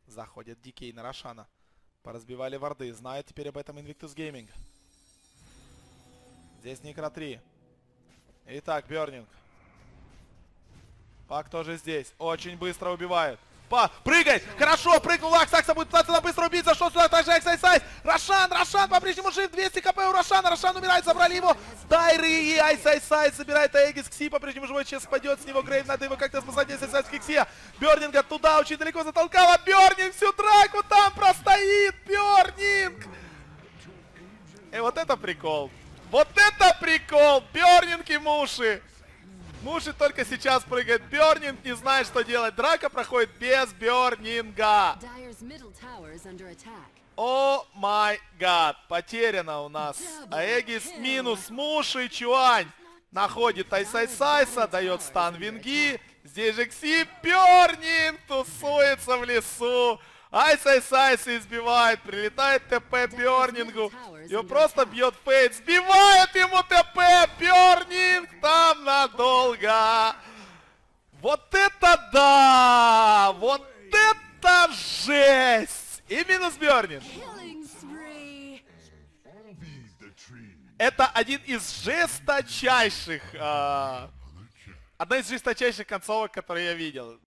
Заходит Дикей на Рошана. Поразбивали варды. Знает теперь об этом Invictus Gaming. Здесь Некро 3. Итак, Бёрнинг. Пак тоже здесь. Очень быстро убивает. Прыгай! Хорошо, прыгнул Акс. Акса будет пытаться быстро убить. Зашел сюда также Айс. Рошан по-прежнему жив. 200 кп у Рошана. Рошан умирает, забрали его. Дайры и Айс забирает Аегис. Кси по-прежнему живой. Сейчас спадет с него Грейв. Надо его как-то спасать. Айс в Киксе. Бёрнинга туда очень далеко затолкала. Бёрнинг всю драку там простоит. Бёрнинг! И вот это прикол. Вот это прикол! Бёрнинг и Муши. Муши только сейчас прыгает. Бёрнинг не знает, что делать. Драка проходит без Бёрнинга. О май гад. Потеряно у нас. Аегис минус Муши. Чуань находит Айсайса. Дает стан Винги. Здесь же Кси. Бёрнинг тусуется в лесу. Айс избивает. Прилетает ТП Бёрнингу. Его просто бьет Фейт. Сбивает ему ТП. Бёрнинг там надолго. Вот это да! Вот это жесть! И минус Бёрнинг. Это один из жесточайших... одна из жесточайших концовок, которые я видел.